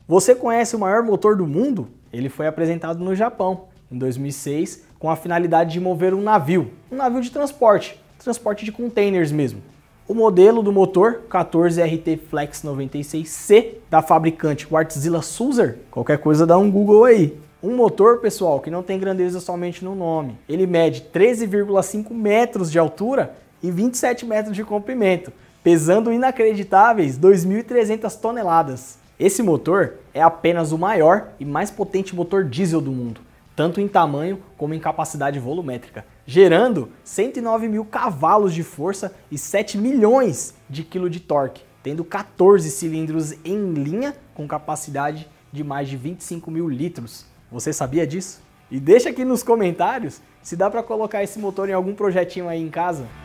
Você conhece o maior motor do mundo? Ele foi apresentado no Japão, em 2006, com a finalidade de mover um navio de transporte de containers mesmo. O modelo do motor 14RT Flex 96C da fabricante Wärtsilä Sulzer, qualquer coisa dá um Google aí. Um motor, pessoal, que não tem grandeza somente no nome. Ele mede 13,5 metros de altura e 27 metros de comprimento, pesando inacreditáveis 2.300 toneladas. Esse motor é apenas o maior e mais potente motor diesel do mundo, tanto em tamanho como em capacidade volumétrica, gerando 109 mil cavalos de força e 7 milhões de quilos de torque, tendo 14 cilindros em linha com capacidade de mais de 25 mil litros. Você sabia disso? E deixa aqui nos comentários se dá para colocar esse motor em algum projetinho aí em casa.